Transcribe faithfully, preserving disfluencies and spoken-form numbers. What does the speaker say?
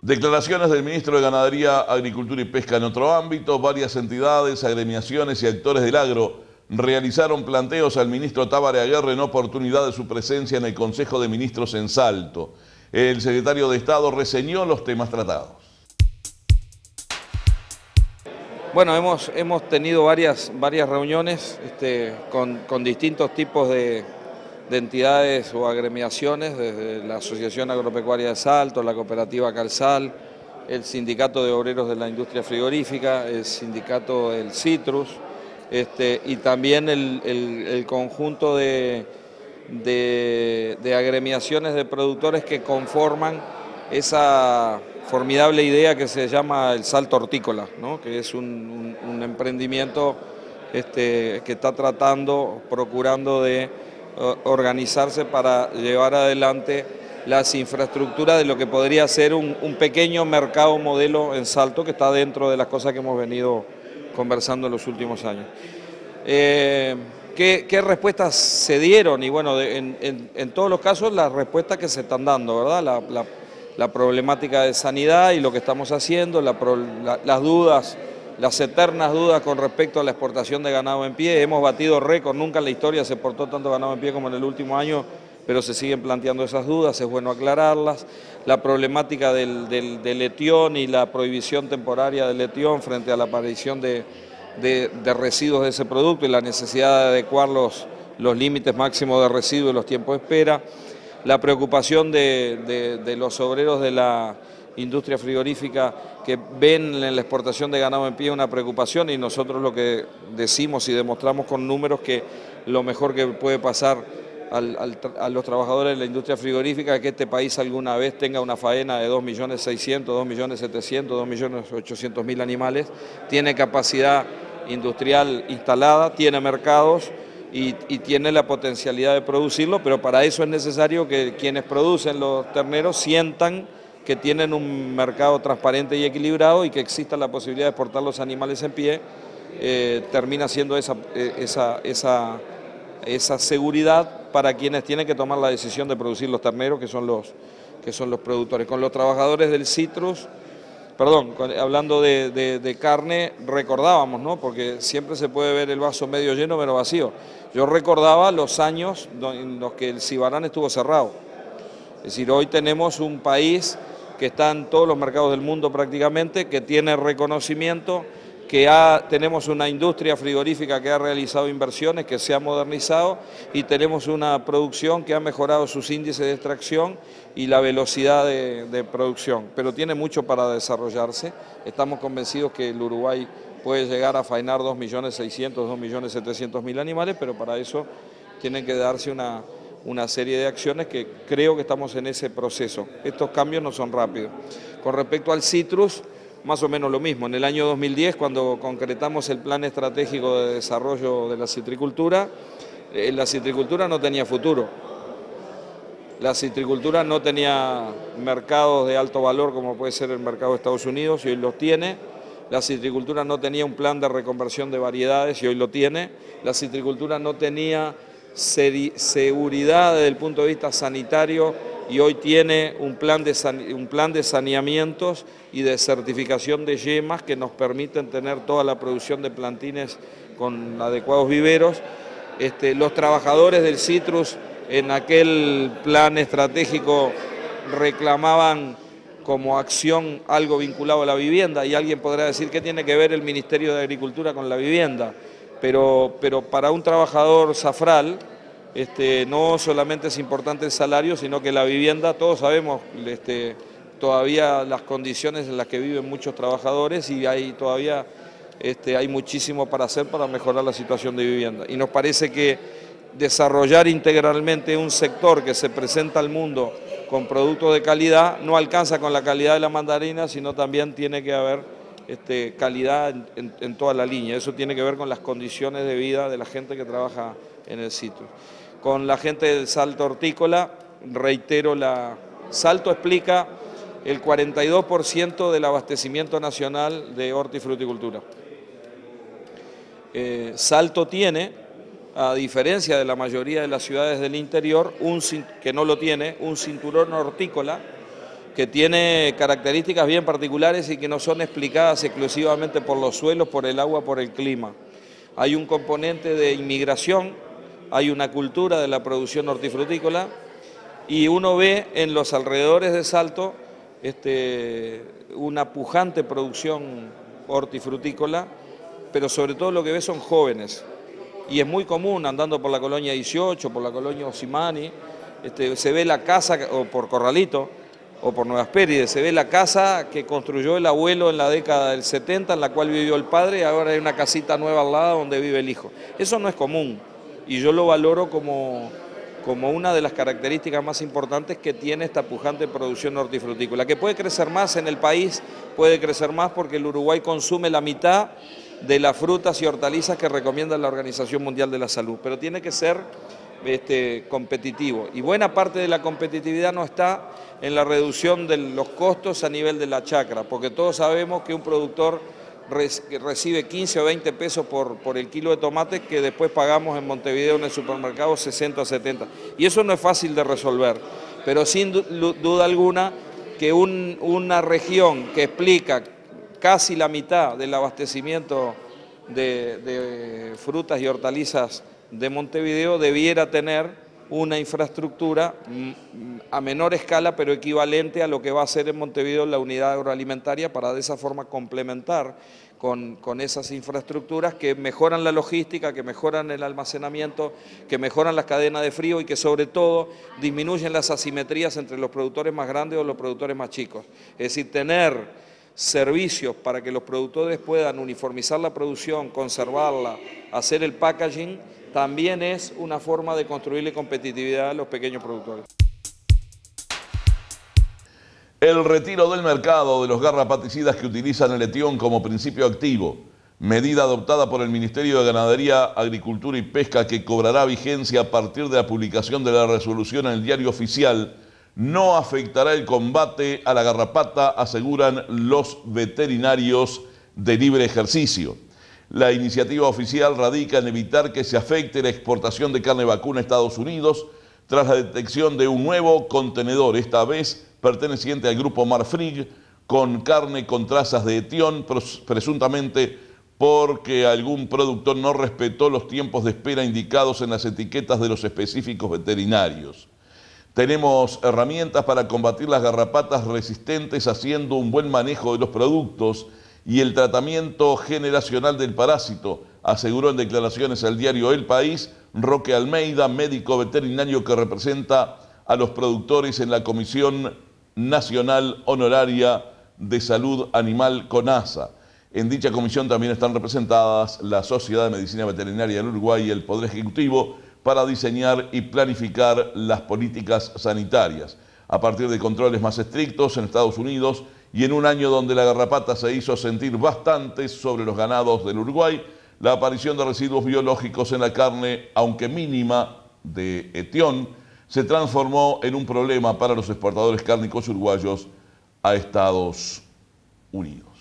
Declaraciones del ministro de Ganadería, Agricultura y Pesca en otro ámbito. Varias entidades, agremiaciones y actores del agro realizaron planteos al ministro Tábara Aguerre en oportunidad de su presencia en el Consejo de Ministros en Salto. El secretario de Estado reseñó los temas tratados. Bueno, hemos, hemos tenido varias, varias reuniones este, con, con distintos tipos de, de entidades o agremiaciones, desde la Asociación Agropecuaria de Salto, la Cooperativa Calzal, el Sindicato de Obreros de la Industria Frigorífica, el Sindicato del Citrus, este, y también el, el, el conjunto de, de, de agremiaciones de productores que conforman esa formidable idea que se llama el salto hortícola, ¿no? Que es un, un, un emprendimiento este, que está tratando, procurando de uh, organizarse para llevar adelante las infraestructuras de lo que podría ser un, un pequeño mercado modelo en Salto, que está dentro de las cosas que hemos venido conversando en los últimos años. Eh, ¿qué, ¿Qué respuestas se dieron? Y bueno, de, en, en, en todos los casos las respuestas que se están dando, ¿verdad? La, la, la problemática de sanidad y lo que estamos haciendo, la, la, las dudas, las eternas dudas con respecto a la exportación de ganado en pie. Hemos batido récord, nunca en la historia se exportó tanto ganado en pie como en el último año, pero se siguen planteando esas dudas, es bueno aclararlas. La problemática del, del, del etión y la prohibición temporaria del etión frente a la aparición de, de, de residuos de ese producto y la necesidad de adecuar los, los límites máximos de residuos y los tiempos de espera. La preocupación de, de, de los obreros de la industria frigorífica que ven en la exportación de ganado en pie una preocupación, y nosotros lo que decimos y demostramos con números que lo mejor que puede pasar al, al, a los trabajadores de la industria frigorífica es que este país alguna vez tenga una faena de dos millones seiscientos, dos millones setecientos, dos millones ochocientos mil animales, tiene capacidad industrial instalada, tiene mercados, Y, y tiene la potencialidad de producirlo, pero para eso es necesario que quienes producen los terneros sientan que tienen un mercado transparente y equilibrado y que exista la posibilidad de exportar los animales en pie. Eh, termina siendo esa, esa, esa, esa seguridad para quienes tienen que tomar la decisión de producir los terneros, que son los, que son los productores. Con los trabajadores del citrus, Perdón, hablando de, de, de carne, recordábamos, ¿no? Porque siempre se puede ver el vaso medio lleno, medio vacío. Yo recordaba los años en los que el Cibarán estuvo cerrado. Es decir, hoy tenemos un país que está en todos los mercados del mundo prácticamente, que tiene reconocimiento, que ha, tenemos una industria frigorífica que ha realizado inversiones, que se ha modernizado, y tenemos una producción que ha mejorado sus índices de extracción y la velocidad de, de producción, pero tiene mucho para desarrollarse. Estamos convencidos que el Uruguay puede llegar a faenar dos millones seiscientos, dos millones setecientos mil animales, pero para eso tienen que darse una, una serie de acciones que creo que estamos en ese proceso. Estos cambios no son rápidos. Con respecto al citrus, más o menos lo mismo. En el año dos mil diez, cuando concretamos el plan estratégico de desarrollo de la citricultura, eh, la citricultura no tenía futuro. La citricultura no tenía mercados de alto valor como puede ser el mercado de Estados Unidos, y hoy los tiene. La citricultura no tenía un plan de reconversión de variedades, y hoy lo tiene. La citricultura no tenía seguridad desde el punto de vista sanitario, y hoy tiene un plan de, un plan de saneamientos y de certificación de yemas que nos permiten tener toda la producción de plantines con adecuados viveros. Este, los trabajadores del citrus en aquel plan estratégico reclamaban como acción algo vinculado a la vivienda, y alguien podrá decir qué tiene que ver el Ministerio de Agricultura con la vivienda, pero, pero para un trabajador zafral este, no solamente es importante el salario, sino que la vivienda, todos sabemos este, todavía las condiciones en las que viven muchos trabajadores, y hay todavía este, hay muchísimo para hacer para mejorar la situación de vivienda. Y nos parece que desarrollar integralmente un sector que se presenta al mundo con productos de calidad no alcanza con la calidad de la mandarina, sino también tiene que haber este, calidad en, en, en toda la línea. Eso tiene que ver con las condiciones de vida de la gente que trabaja en el citrus. Con la gente del salto hortícola, reitero, la Salto explica el cuarenta y dos por ciento del abastecimiento nacional de hortifruticultura. Eh, Salto tiene, a diferencia de la mayoría de las ciudades del interior, un, que no lo tiene, un cinturón hortícola que tiene características bien particulares y que no son explicadas exclusivamente por los suelos, por el agua, por el clima. Hay un componente de inmigración, hay una cultura de la producción hortifrutícola y uno ve en los alrededores de Salto este, una pujante producción hortifrutícola, pero sobre todo lo que ve son jóvenes. Y es muy común, andando por la colonia dieciocho, por la colonia Osimani, este, se ve la casa, o por Corralito, o por Nuevas Pérides, se ve la casa que construyó el abuelo en la década del setenta, en la cual vivió el padre, y ahora hay una casita nueva al lado donde vive el hijo. Eso no es común, y yo lo valoro como, como una de las características más importantes que tiene esta pujante producción hortifrutícola, que puede crecer más en el país, puede crecer más porque el Uruguay consume la mitad de las frutas y hortalizas que recomienda la Organización Mundial de la Salud, pero tiene que ser este, competitivo, y buena parte de la competitividad no está en la reducción de los costos a nivel de la chacra, porque todos sabemos que un productor recibe quince o veinte pesos por, por el kilo de tomate que después pagamos en Montevideo en el supermercado sesenta o setenta, y eso no es fácil de resolver, pero sin duda alguna que un, una región que explica casi la mitad del abastecimiento de, de frutas y hortalizas de Montevideo debiera tener una infraestructura a menor escala, pero equivalente a lo que va a ser en Montevideo la unidad agroalimentaria, para de esa forma complementar con, con esas infraestructuras que mejoran la logística, que mejoran el almacenamiento, que mejoran las cadenas de frío y que sobre todo disminuyen las asimetrías entre los productores más grandes o los productores más chicos. Es decir, tener servicios para que los productores puedan uniformizar la producción, conservarla, hacer el packaging, también es una forma de construirle competitividad a los pequeños productores. El retiro del mercado de los garrapaticidas que utilizan el etión como principio activo, medida adoptada por el Ministerio de Ganadería, Agricultura y Pesca que cobrará vigencia a partir de la publicación de la resolución en el Diario Oficial, no afectará el combate a la garrapata, aseguran los veterinarios de libre ejercicio. La iniciativa oficial radica en evitar que se afecte la exportación de carne vacuna a Estados Unidos tras la detección de un nuevo contenedor, esta vez perteneciente al grupo Marfrig, con carne con trazas de etión, presuntamente porque algún productor no respetó los tiempos de espera indicados en las etiquetas de los específicos veterinarios. Tenemos herramientas para combatir las garrapatas resistentes haciendo un buen manejo de los productos y el tratamiento generacional del parásito, aseguró en declaraciones al diario El País Roque Almeida, médico veterinario que representa a los productores en la Comisión Nacional Honoraria de Salud Animal CONASA. En dicha comisión también están representadas la Sociedad de Medicina Veterinaria del Uruguay y el Poder Ejecutivo para diseñar y planificar las políticas sanitarias. A partir de controles más estrictos en Estados Unidos y en un año donde la garrapata se hizo sentir bastante sobre los ganados del Uruguay, la aparición de residuos biológicos en la carne, aunque mínima, de etión, se transformó en un problema para los exportadores cárnicos uruguayos a Estados Unidos.